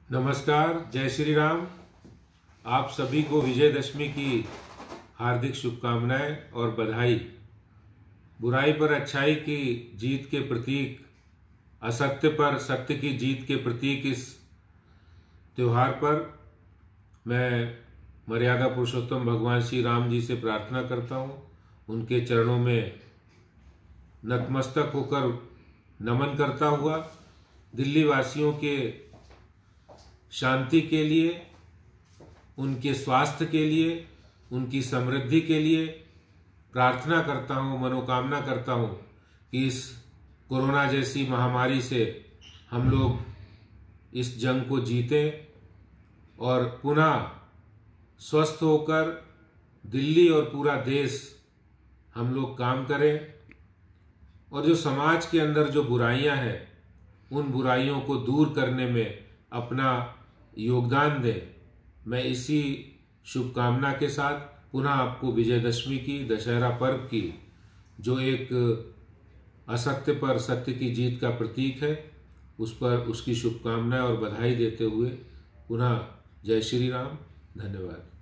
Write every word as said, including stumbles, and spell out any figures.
नमस्कार, जय श्री राम। आप सभी को विजयदशमी की हार्दिक शुभकामनाएं और बधाई। बुराई पर अच्छाई की जीत के प्रतीक, असत्य पर सत्य की जीत के प्रतीक इस त्योहार पर मैं मर्यादा पुरुषोत्तम भगवान श्री राम जी से प्रार्थना करता हूँ, उनके चरणों में नतमस्तक होकर नमन करता हुआ दिल्ली वासियों के शांति के लिए, उनके स्वास्थ्य के लिए, उनकी समृद्धि के लिए प्रार्थना करता हूँ, मनोकामना करता हूँ कि इस कोरोना जैसी महामारी से हम लोग इस जंग को जीतें और पुनः स्वस्थ होकर दिल्ली और पूरा देश हम लोग काम करें और जो समाज के अंदर जो बुराइयां हैं उन बुराइयों को दूर करने में अपना योगदान दें। मैं इसी शुभकामना के साथ पुनः आपको विजयदशमी की, दशहरा पर्व की, जो एक असत्य पर सत्य की जीत का प्रतीक है, उस पर उसकी शुभकामनाएं और बधाई देते हुए पुनः जय श्री राम। धन्यवाद।